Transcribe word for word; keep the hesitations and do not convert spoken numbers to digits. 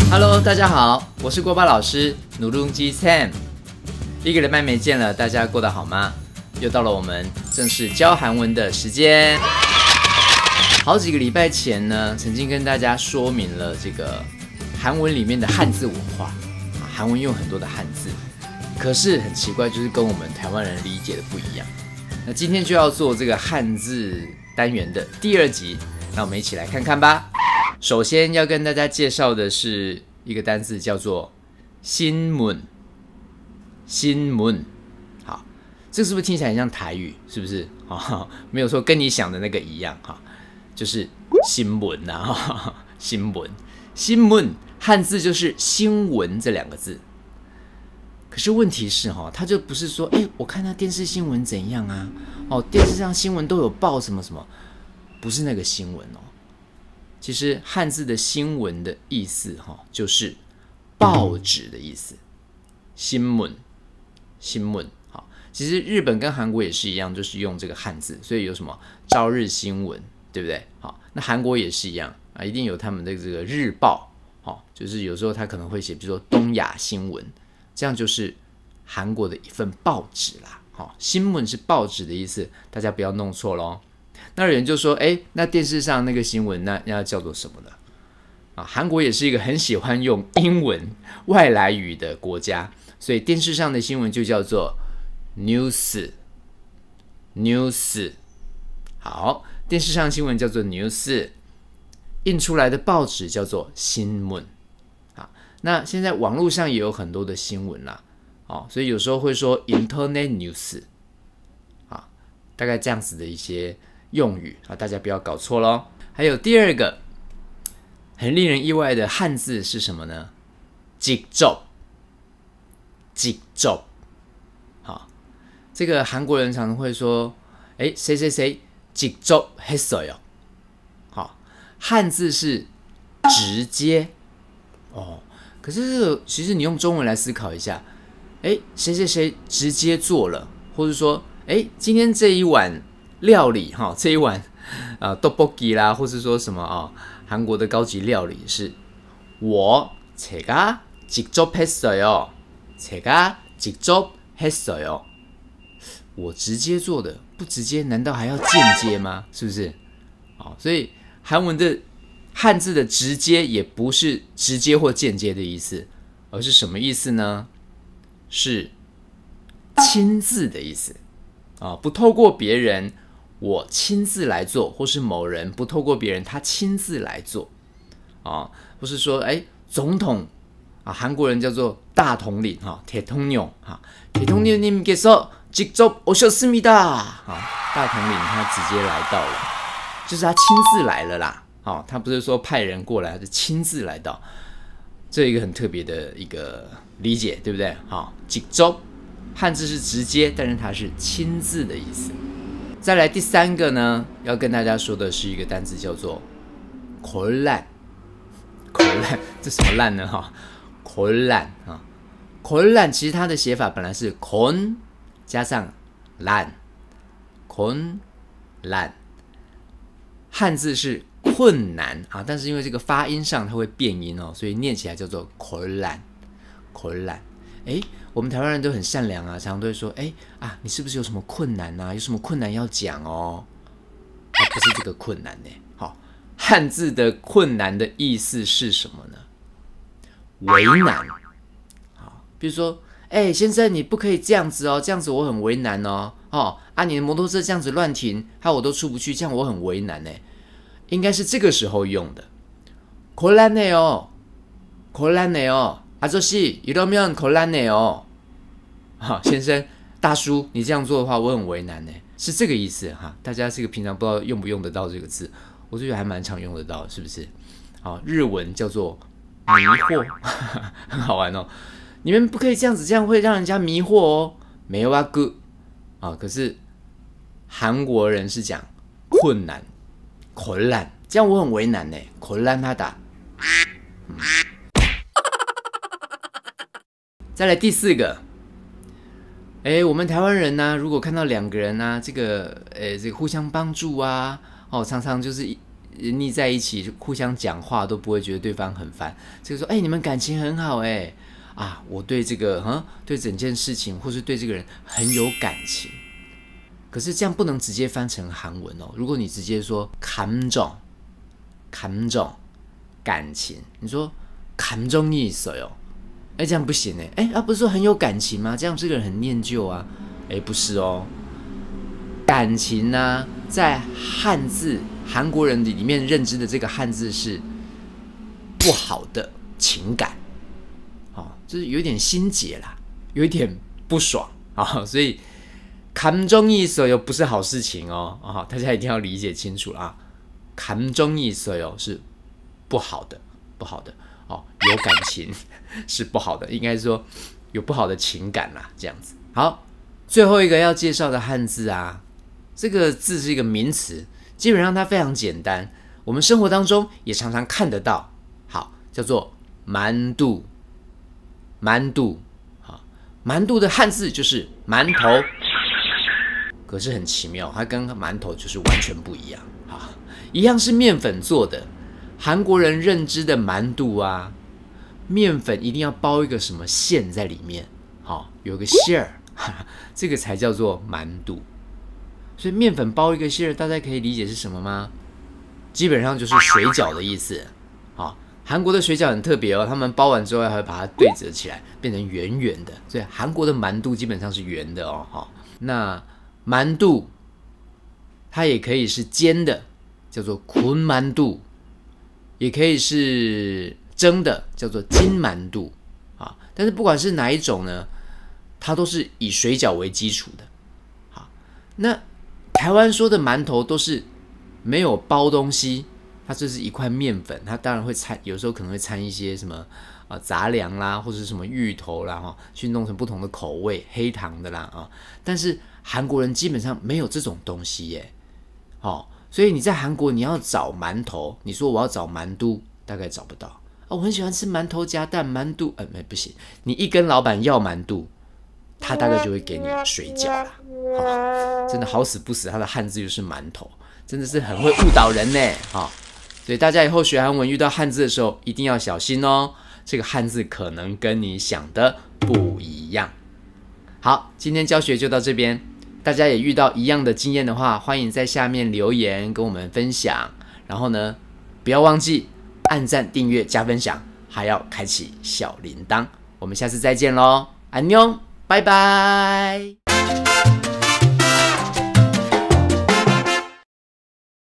Hello， 大家好，我是锅巴老师努鲁基 Sam。一个礼拜没见了，大家过得好吗？又到了我们正式教韩文的时间。好几个礼拜前呢，曾经跟大家说明了这个韩文里面的汉字文化。韩文用很多的汉字，可是很奇怪，就是跟我们台湾人理解的不一样。那今天就要做这个汉字单元的第二集，那我们一起来看看吧。首先要跟大家介绍的是一个单字，叫做新闻。新闻，好，这个是不是听起来很像台语？是不是？哦、没有说跟你想的那个一样哈，就是新闻呐、啊，新闻，新闻，汉字就是新闻这两个字。可是问题是哈，它就不是说，哎，我看那电视新闻怎样啊？哦，电视上新闻都有报什么什么，不是那个新闻哦。其实汉字的新闻的意思哈，就是报纸的意思，新闻，新闻。好，其实日本跟韩国也是一样，就是用这个汉字，所以有什么朝日新闻，对不对？好，那韩国也是一样啊，一定有他们的这个日报，好，就是有时候他可能会写，比如说东亚新闻，这样就是韩国的一份报纸啦。好，新闻是报纸的意思，大家不要弄错咯。那有人就说，哎，那电视上那个新闻，那要叫做什么呢？啊，韩国也是一个很喜欢用英文外来语的国家，所以电视上的新闻就叫做 news news。好，电视上的新闻叫做 news， 印出来的报纸叫做新闻。啊，那现在网络上也有很多的新闻啦，哦，所以有时候会说 internet news， 啊，大概这样子的一些用语啊，大家不要搞错咯。还有第二个很令人意外的汉字是什么呢？직접，직접。好，这个韩国人常常会说，哎，谁谁谁직접 했어요。好，汉字是直接哦，可是这个其实你用中文来思考一下，哎，谁谁谁直接做了，或者说，哎，今天这一碗料理哈，这一碗呃떡볶이啦，或是说什么啊，韩国的高级料理是我제가 직접 했어요，제가 직접 했어요，我直接做的，不直接难道还要间接吗？是不是？哦，所以韩文的汉字的直接也不是直接或间接的意思，而是什么意思呢？是亲自的意思啊，不透过别人，我亲自来做，或是某人不透过别人，他亲自来做啊，或是说，哎，总统啊，韩国人叫做大统领哈，대통령哈，대통령님께서직접오셨습니다啊，大统领他直接来到了，就是他亲自来了啦，啊，他不是说派人过来，他是亲自来到，这一个很特别的一个理解，对不对？好，직접汉字是直接，但是它是亲自的意思。再来第三个呢，要跟大家说的是一个单词叫做곤란。곤란，这什么烂呢？哈，곤란啊，곤란其实它的写法本来是곤加上란，곤란，汉字是困难啊，但是因为这个发音上它会变音哦，所以念起来叫做곤란，곤란。哎，我们台湾人都很善良啊，常常都会说，哎啊，你是不是有什么困难啊？有什么困难要讲哦？啊，不是这个困难呢。好，汉字的困难的意思是什么呢？为难。好，比如说，哎，先生，你不可以这样子哦，这样子我很为难哦。哦，啊，你的摩托车这样子乱停，害我都出不去，这样我很为难呢。应该是这个时候用的。곤란해요，곤란해요。아저씨 이러면 곤란해요。好，先生，大叔，你这样做的话，我很为难呢，是这个意思哈。大家这个平常不知道用不用得到这个字，我就觉得还蛮常用得到，是不是？好，日文叫做迷惑，很好玩哦。你们不可以这样子，这样会让人家迷惑哦。没有啊，哥啊，可是韩国人是讲困难，곤란，这样我很为难呢，곤란하다。嗯再来第四个，哎，我们台湾人呢、啊，如果看到两个人啊，这个，呃，这个互相帮助啊，哦，常常就是腻在一起，互相讲话都不会觉得对方很烦。这个说，哎、欸，你们感情很好、欸，哎，啊，我对这个，嗯，对整件事情，或是对这个人很有感情。可是这样不能直接翻成韩文哦。如果你直接说感정，感정，感情，你说감정이 있어요，哎，这样不行哎，哎，啊，不是说很有感情吗？这样这个人很念旧啊，哎，不是哦。感情呢、啊，在汉字韩国人里面认知的这个汉字是不好的情感，哦，就是有点心结啦，有一点不爽啊、哦，所以감정이 있어요不是好事情哦，啊、哦，大家一定要理解清楚啊，감정이 있어요是不好的，不好的哦，有感情是不好的，应该说有不好的情感啦，这样子。好，最后一个要介绍的汉字啊，这个字是一个名词，基本上它非常简单，我们生活当中也常常看得到。好，叫做馒肚，馒肚，好，馒肚的汉字就是馒头。可是很奇妙，它跟馒头就是完全不一样啊！一样是面粉做的，韩国人认知的馒肚啊，面粉一定要包一个什么馅在里面，好，有个馅儿，这个才叫做馒肚。所以面粉包一个馅儿，大家可以理解是什么吗？基本上就是水饺的意思。好，韩国的水饺很特别哦，他们包完之后还会把它对折起来，变成圆圆的，所以韩国的馒肚基本上是圆的哦。好，那馒肚，它也可以是煎的，叫做군馒肚，也可以是蒸的，叫做金馒肚啊。但是不管是哪一种呢，它都是以水饺为基础的。好，那台湾说的馒头都是没有包东西，它就是一块面粉，它当然会掺，有时候可能会掺一些什么啊杂粮啦，或者是什么芋头啦，哈，去弄成不同的口味，黑糖的啦啊。但是韩国人基本上没有这种东西耶，哦，所以你在韩国你要找馒头，你说我要找馒肚，大概找不到啊。我很喜欢吃馒头夹蛋，馒肚，呃，没不行，你一跟老板要馒肚，他大概就会给你水饺啦。哦，真的好死不死，他的汉字就是馒头，真的是很会误导人呢，哈、哦。所以大家以后学韩文遇到汉字的时候，一定要小心哦，这个汉字可能跟你想的不一样。好，今天教学就到这边，大家也遇到一样的经验的话，欢迎在下面留言跟我们分享。然后呢，不要忘记按赞、订阅、加分享，还要开启小铃铛。我们下次再见咯，안녕，拜拜。